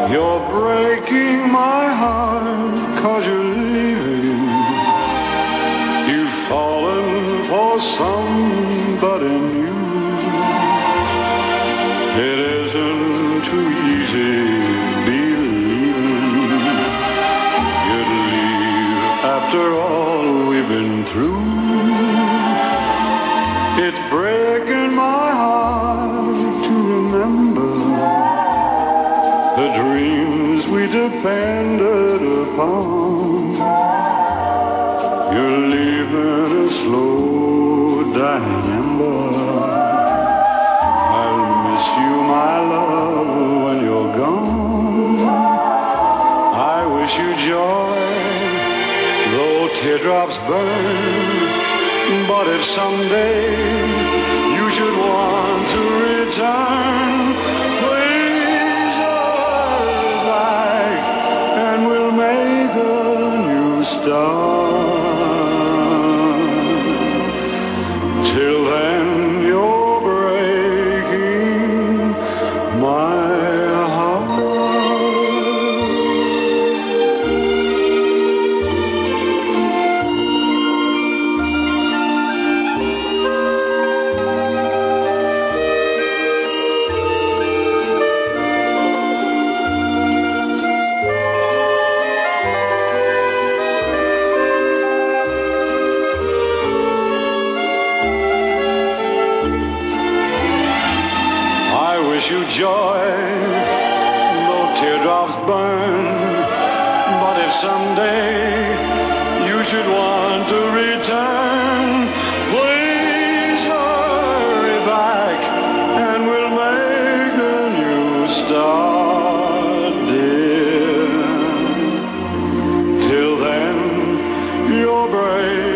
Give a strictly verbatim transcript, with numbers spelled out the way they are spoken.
You're breaking my heart 'cause you're leaving. You've fallen for somebody new. It isn't too easy believing you'd leave after all we've been through. It's breaking my heart to remember the dreams we depended upon. You're leaving a slow dying ember. I'll miss you, my love, when you're gone. I wish you joy, though teardrops burn. But if someday you should want to return, please hurry back and we'll make a new start. Till then, you're breaking my heart. You joy, though teardrops burn. But if someday you should want to return, please hurry back and we'll make a new start, dear. Till then, you're brave.